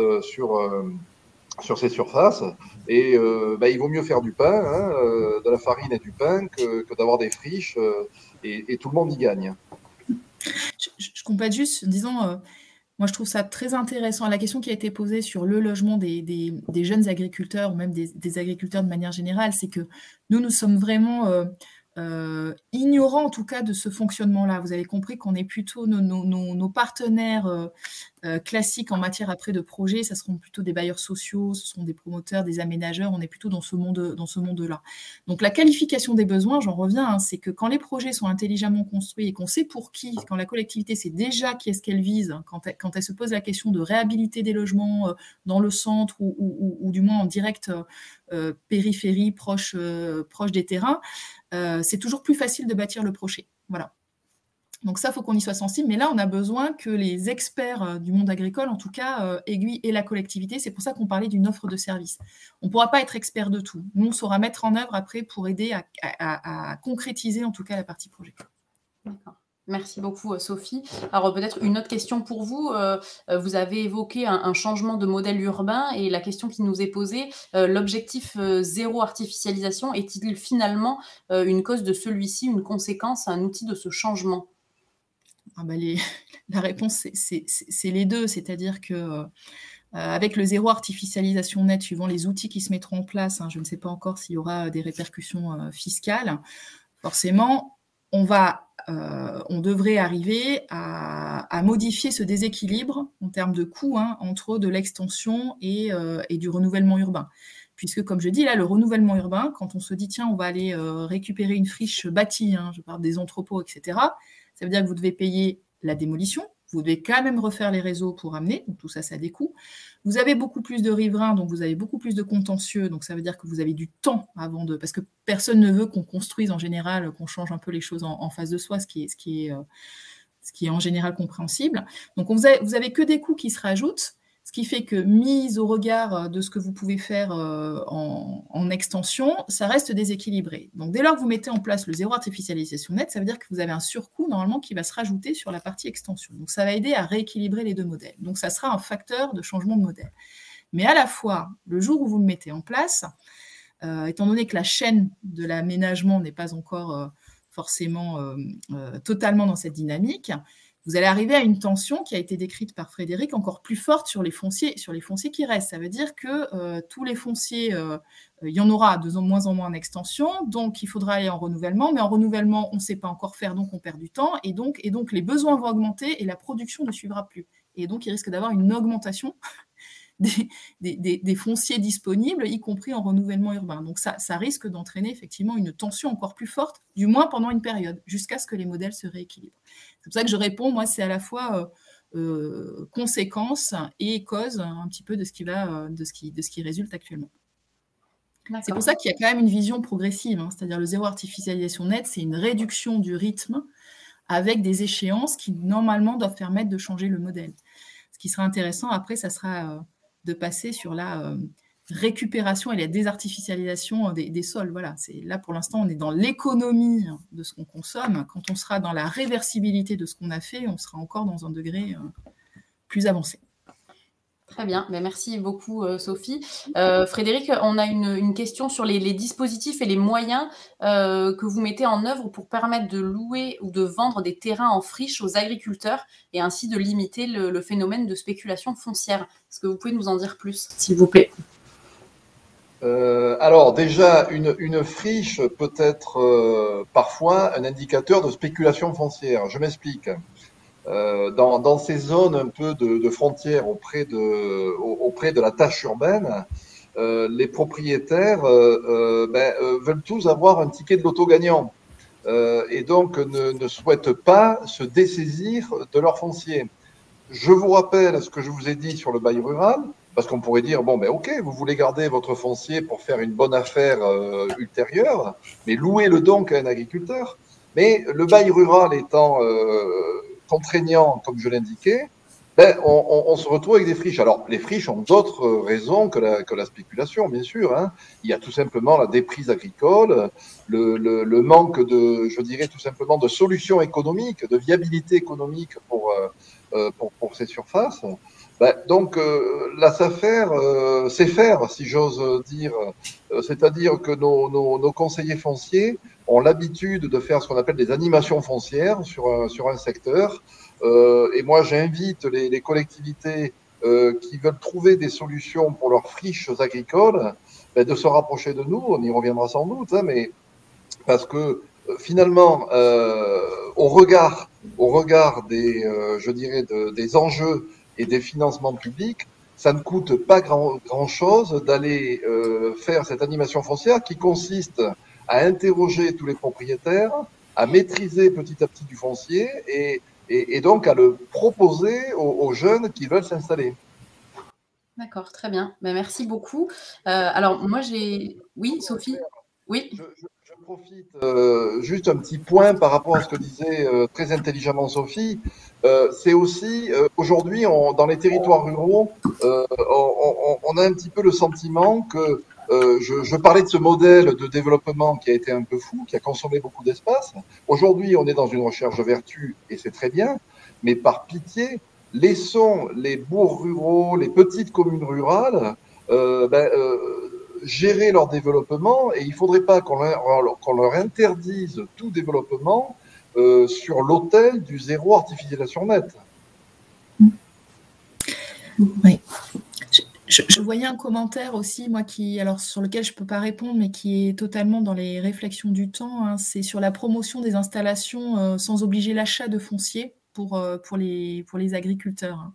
sur ces surfaces. Et il vaut mieux faire du pain, hein, de la farine et du pain, que d'avoir des friches, et tout le monde y gagne. Je complète juste, disons, moi je trouve ça très intéressant. La question qui a été posée sur le logement des jeunes agriculteurs, ou même des agriculteurs de manière générale, c'est que nous sommes vraiment ignorants en tout cas de ce fonctionnement-là. Vous avez compris qu'on est plutôt nos partenaires classiques en matière après de projets, ça seront plutôt des bailleurs sociaux, ce sont des promoteurs, des aménageurs, on est plutôt dans ce monde-là. Donc la qualification des besoins, j'en reviens, hein, c'est que quand les projets sont intelligemment construits et qu'on sait pour qui, quand la collectivité sait déjà qui est-ce qu'elle vise, hein, quand elle se pose la question de réhabiliter des logements dans le centre ou du moins en direct périphérie, proche des terrains, c'est toujours plus facile de bâtir le projet. Voilà. Donc ça, il faut qu'on y soit sensible. Mais là, on a besoin que les experts du monde agricole, en tout cas, aiguillent et la collectivité. C'est pour ça qu'on parlait d'une offre de service. On ne pourra pas être expert de tout. Nous, on saura mettre en œuvre après pour aider à concrétiser, en tout cas, la partie projet. D'accord. Merci beaucoup, Sophie. Alors, peut-être une autre question pour vous. Vous avez évoqué un changement de modèle urbain et la question qui nous est posée, l'objectif zéro artificialisation est-il finalement une cause de celui-ci, une conséquence, un outil de ce changement? La réponse, c'est les deux. C'est-à-dire que avec le zéro artificialisation nette, suivant les outils qui se mettront en place, hein, je ne sais pas encore s'il y aura des répercussions fiscales, forcément, on devrait arriver à modifier ce déséquilibre en termes de coûts, hein, entre de l'extension et du renouvellement urbain. Puisque, comme je dis, là, le renouvellement urbain, quand on se dit, tiens, on va aller récupérer une friche bâtie, hein, je parle des entrepôts, etc., ça veut dire que vous devez payer la démolition, vous devez quand même refaire les réseaux pour amener, donc tout ça, ça a des coûts. Vous avez beaucoup plus de riverains, donc vous avez beaucoup plus de contentieux, donc ça veut dire que vous avez du temps avant de... Parce que personne ne veut qu'on construise en général, qu'on change un peu les choses en face de soi, ce qui est en général compréhensible. Donc vous avez que des coûts qui se rajoutent, ce qui fait que, mise au regard de ce que vous pouvez faire en extension, ça reste déséquilibré. Donc, dès lors que vous mettez en place le zéro artificialisation nette, ça veut dire que vous avez un surcoût, normalement, qui va se rajouter sur la partie extension. Donc, ça va aider à rééquilibrer les deux modèles. Donc, ça sera un facteur de changement de modèle. Mais à la fois, le jour où vous le mettez en place, étant donné que la chaîne de l'aménagement n'est pas encore forcément totalement dans cette dynamique, vous allez arriver à une tension qui a été décrite par Frédéric encore plus forte sur les fonciers qui restent. Ça veut dire que tous les fonciers, il y en aura de moins en moins en extension, donc il faudra aller en renouvellement, mais en renouvellement, on ne sait pas encore faire, donc on perd du temps, et donc les besoins vont augmenter et la production ne suivra plus. Et donc, il risque d'avoir une augmentation des fonciers disponibles, y compris en renouvellement urbain. Donc, ça risque d'entraîner effectivement une tension encore plus forte, du moins pendant une période, jusqu'à ce que les modèles se rééquilibrent. C'est pour ça que je réponds, moi, c'est à la fois conséquence et cause un petit peu de ce qui résulte actuellement. C'est pour ça qu'il y a quand même une vision progressive, hein, c'est-à-dire le zéro artificialisation nette, c'est une réduction du rythme avec des échéances qui, normalement, doivent permettre de changer le modèle. Ce qui sera intéressant, après, ça sera de passer sur la récupération et la désartificialisation des sols. Voilà, là, pour l'instant, on est dans l'économie de ce qu'on consomme. Quand on sera dans la réversibilité de ce qu'on a fait, on sera encore dans un degré plus avancé. Très bien, merci beaucoup Sophie. Frédéric, on a une question sur les dispositifs et les moyens que vous mettez en œuvre pour permettre de louer ou de vendre des terrains en friche aux agriculteurs et ainsi de limiter le phénomène de spéculation foncière. Est-ce que vous pouvez nous en dire plus, s'il vous plaît? Alors déjà, une friche peut être parfois un indicateur de spéculation foncière. Je m'explique. Dans ces zones un peu de frontières auprès de la tâche urbaine, les propriétaires veulent tous avoir un ticket de loto gagnant et donc ne souhaitent pas se dessaisir de leur foncier. Je vous rappelle ce que je vous ai dit sur le bail rural, parce qu'on pourrait dire, bon, ben ok, vous voulez garder votre foncier pour faire une bonne affaire ultérieure, mais louez-le donc à un agriculteur. Mais le bail rural étant contraignant, comme je l'indiquais, ben, on se retrouve avec des friches. Alors, les friches ont d'autres raisons que la spéculation, bien sûr. Hein. Il y a tout simplement la déprise agricole, le manque de, je dirais tout simplement, de solutions économiques, de viabilité économique pour ces surfaces. Ben, donc, la SAFER sait faire, si j'ose dire, c'est-à-dire que nos conseillers fonciers ont l'habitude de faire ce qu'on appelle des animations foncières sur un secteur. Et moi, j'invite les collectivités qui veulent trouver des solutions pour leurs friches agricoles ben, de se rapprocher de nous. On y reviendra sans doute, hein, mais parce que finalement, au regard des, je dirais, des enjeux et des financements publics, ça ne coûte pas grand-chose d'aller faire cette animation foncière qui consiste à interroger tous les propriétaires, à maîtriser petit à petit du foncier et donc à le proposer aux jeunes qui veulent s'installer. D'accord, très bien. Ben, merci beaucoup. Alors, moi, j'ai... Oui, Sophie? Oui. Je profite juste un petit point par rapport à ce que disait très intelligemment Sophie. C'est aussi, aujourd'hui, dans les territoires ruraux, on a un petit peu le sentiment que je parlais de ce modèle de développement qui a été un peu fou, qui a consommé beaucoup d'espace. Aujourd'hui, on est dans une recherche de vertu et c'est très bien, mais par pitié, laissons les bourgs ruraux, les petites communes rurales, gérer leur développement et il ne faudrait pas qu'on leur interdise tout développement sur l'autel du zéro artificialisation nette. Oui. Je voyais un commentaire aussi, moi, alors sur lequel je ne peux pas répondre, mais qui est totalement dans les réflexions du temps. Hein, c'est sur la promotion des installations sans obliger l'achat de foncier pour les agriculteurs.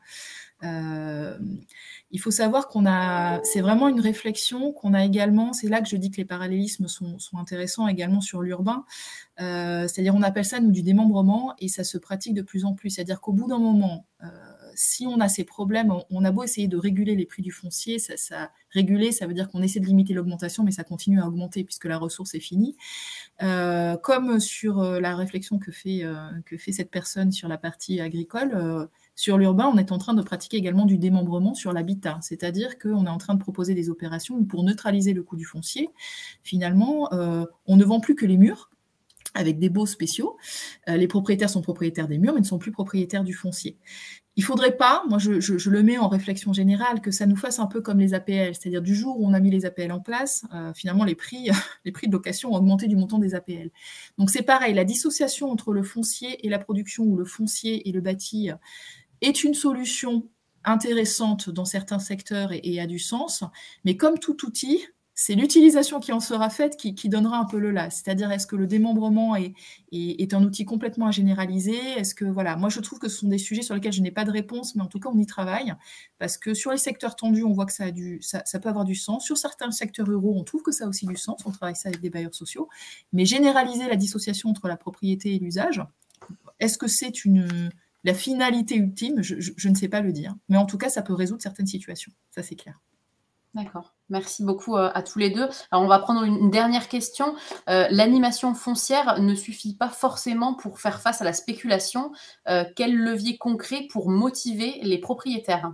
Il faut savoir c'est vraiment une réflexion qu'on a également, c'est là que je dis que les parallélismes sont intéressants également sur l'urbain, c'est-à-dire on appelle ça nous du démembrement et ça se pratique de plus en plus, c'est-à-dire qu'au bout d'un moment, si on a ces problèmes, on a beau essayer de réguler les prix du foncier, réguler, ça veut dire qu'on essaie de limiter l'augmentation, mais ça continue à augmenter puisque la ressource est finie. Comme sur la réflexion que fait cette personne sur la partie agricole, sur l'urbain, on est en train de pratiquer également du démembrement sur l'habitat, c'est-à-dire qu'on est en train de proposer des opérations où pour neutraliser le coût du foncier, finalement, on ne vend plus que les murs, avec des baux spéciaux. Les propriétaires sont propriétaires des murs, mais ne sont plus propriétaires du foncier. Il ne faudrait pas, moi je le mets en réflexion générale, que ça nous fasse un peu comme les APL, c'est-à-dire du jour où on a mis les APL en place, finalement les prix de location ont augmenté du montant des APL. Donc c'est pareil, la dissociation entre le foncier et la production, ou le foncier et le bâti, est une solution intéressante dans certains secteurs et a du sens, mais comme tout outil, c'est l'utilisation qui en sera faite qui donnera un peu le là. C'est-à-dire, est-ce que le démembrement est un outil complètement à généraliser? Est-ce que, voilà, moi je trouve que ce sont des sujets sur lesquels je n'ai pas de réponse, mais en tout cas on y travaille, parce que sur les secteurs tendus, on voit que ça peut avoir du sens. Sur certains secteurs ruraux, on trouve que ça a aussi du sens, on travaille ça avec des bailleurs sociaux, mais généraliser la dissociation entre la propriété et l'usage, est-ce que c'est la finalité ultime? Je ne sais pas le dire, mais en tout cas, ça peut résoudre certaines situations, ça c'est clair. D'accord. Merci beaucoup à tous les deux. Alors, on va prendre une dernière question. L'animation foncière ne suffit pas forcément pour faire face à la spéculation. Quel levier concret pour motiver les propriétaires?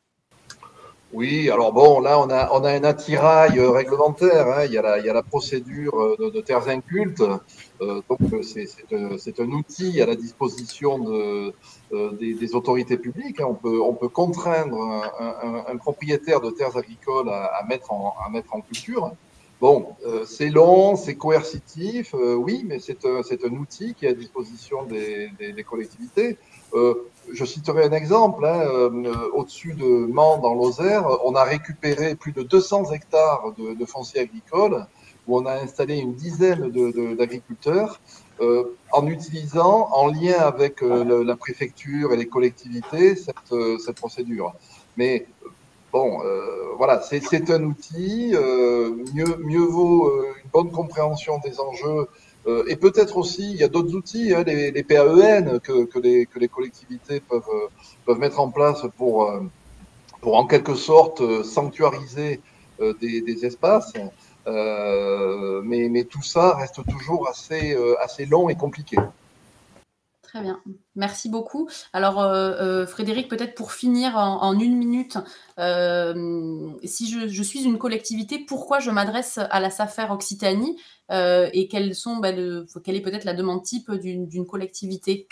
Oui, alors bon, là, on a un attirail réglementaire. Hein. Il y a la procédure de terres incultes. Donc, c'est un outil à la disposition des autorités publiques. Hein. On peut contraindre un propriétaire de terres agricoles à mettre en culture. Bon, c'est long, c'est coercitif, oui, mais c'est un outil qui est à disposition des collectivités. Je citerai un exemple, hein, au-dessus de Mans, dans Lozère, on a récupéré plus de 200 hectares de foncier agricole, où on a installé une dizaine d'agriculteurs, en utilisant, en lien avec la préfecture et les collectivités, cette procédure. Mais Bon, voilà, c'est un outil. Mieux vaut une bonne compréhension des enjeux. Et peut-être aussi, il y a d'autres outils, hein, les PAEN que les collectivités peuvent mettre en place pour en quelque sorte sanctuariser des espaces. Mais tout ça reste toujours assez long et compliqué. Très bien, merci beaucoup. Alors, Frédéric, peut-être pour finir en 1 minute, si je suis une collectivité, pourquoi je m'adresse à la SAFER Occitanie et quelle est peut-être la demande type d'une collectivité?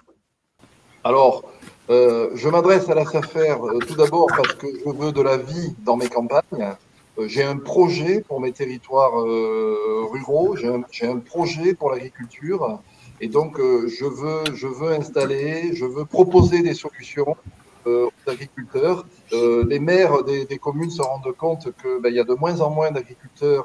Alors, je m'adresse à la SAFER tout d'abord parce que je veux de la vie dans mes campagnes. J'ai un projet pour mes territoires ruraux, j'ai un projet pour l'agriculture. Et donc, je veux installer, je veux proposer des solutions aux agriculteurs. Les maires des communes se rendent compte que il y a de moins en moins d'agriculteurs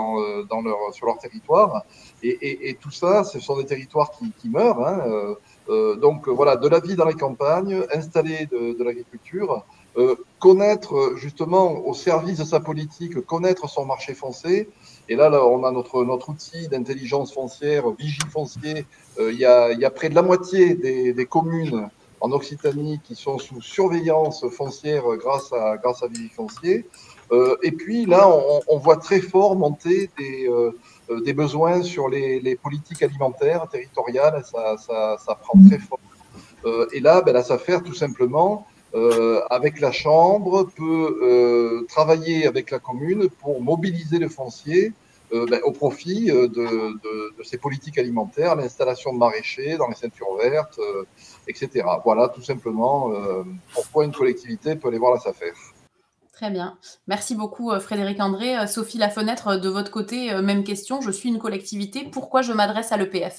sur leur territoire. Et tout ça, ce sont des territoires qui meurent. Hein. Donc voilà, de la vie dans les campagnes, installer de l'agriculture, connaître justement au service de sa politique, connaître son marché foncier. Et là on a notre outil d'intelligence foncière, Vigifoncier. Il y a près de la moitié des communes en Occitanie qui sont sous surveillance foncière grâce à Vigifoncier. Et puis là, on voit très fort monter des besoins sur les politiques alimentaires territoriales. Ça prend très fort. Et là, la SAFER, tout simplement, avec la Chambre, peut travailler avec la commune pour mobiliser le foncier au profit de ces politiques alimentaires, l'installation de maraîchers dans les ceintures vertes, etc. Voilà, tout simplement, pourquoi une collectivité peut aller voir la SAFER. Très bien. Merci beaucoup, Frédéric André. Sophie Lafenêtre, de votre côté, même question. Je suis une collectivité. Pourquoi je m'adresse à l'EPF?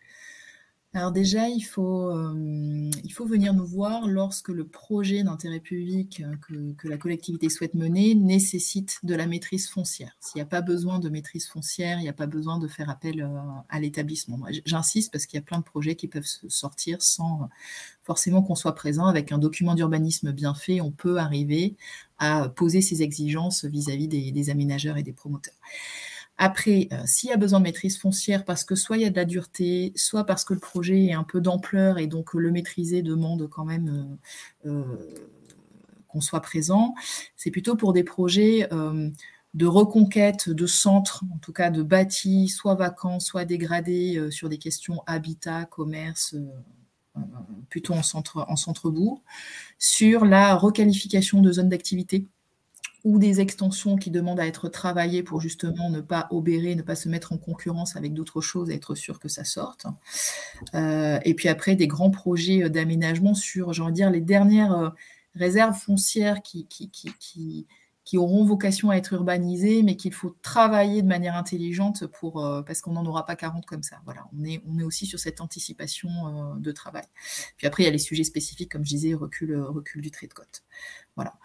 Alors déjà, il faut venir nous voir lorsque le projet d'intérêt public que la collectivité souhaite mener nécessite de la maîtrise foncière. S'il n'y a pas besoin de maîtrise foncière, il n'y a pas besoin de faire appel à l'établissement. J'insiste parce qu'il y a plein de projets qui peuvent se sortir sans forcément qu'on soit présent. Avec un document d'urbanisme bien fait, on peut arriver à poser ses exigences vis-à-vis des aménageurs et des promoteurs. Après, s'il y a besoin de maîtrise foncière, parce que soit il y a de la dureté, soit parce que le projet est un peu d'ampleur et donc le maîtriser demande quand même qu'on soit présent, c'est plutôt pour des projets de reconquête de centres, en tout cas de bâtis, soit vacants, soit dégradés sur des questions habitat, commerce, plutôt en centre-bourg, sur la requalification de zones d'activité ou des extensions qui demandent à être travaillées pour justement ne pas obérer, ne pas se mettre en concurrence avec d'autres choses et être sûr que ça sorte. Et puis après, des grands projets d'aménagement sur, j'ai envie de dire, les dernières réserves foncières qui auront vocation à être urbanisées, mais qu'il faut travailler de manière intelligente parce qu'on n'en aura pas 40 comme ça. Voilà, on est aussi sur cette anticipation de travail. Puis après, il y a les sujets spécifiques, comme je disais, recul du trait de côte. Voilà.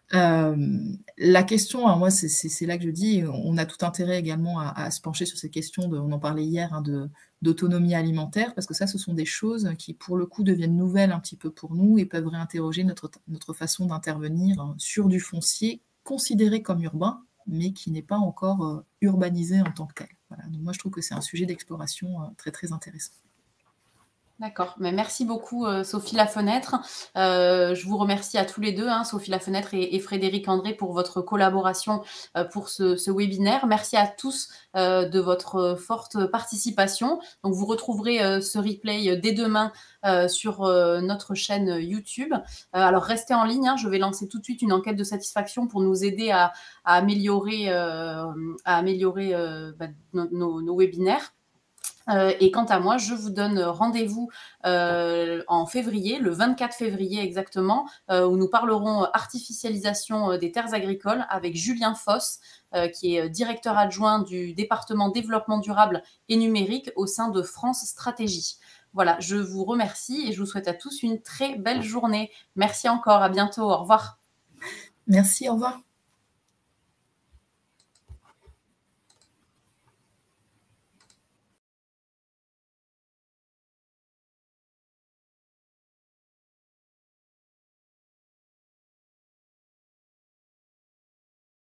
La question, hein, moi, c'est là que je dis, on a tout intérêt également à se pencher sur ces questions, on en parlait hier, d'autonomie alimentaire, parce que ça, ce sont des choses qui, pour le coup, deviennent nouvelles un petit peu pour nous et peuvent réinterroger notre façon d'intervenir sur du foncier considéré comme urbain, mais qui n'est pas encore urbanisé en tant que tel. Voilà. Donc moi, je trouve que c'est un sujet d'exploration très, très intéressant. D'accord, mais merci beaucoup Sophie Lafenêtre. Je vous remercie à tous les deux, hein, Sophie Lafenêtre et Frédéric André, pour votre collaboration pour ce webinaire. Merci à tous de votre forte participation. Donc vous retrouverez ce replay dès demain sur notre chaîne YouTube. Alors restez en ligne, hein, je vais lancer tout de suite une enquête de satisfaction pour nous aider à améliorer, nos webinaires. Et quant à moi, je vous donne rendez-vous en février, le 24 février exactement, où nous parlerons artificialisation des terres agricoles avec Julien Foss, qui est directeur adjoint du département développement durable et numérique au sein de France Stratégie. Voilà, je vous remercie et je vous souhaite à tous une très belle journée. Merci encore, à bientôt, au revoir. Merci, au revoir.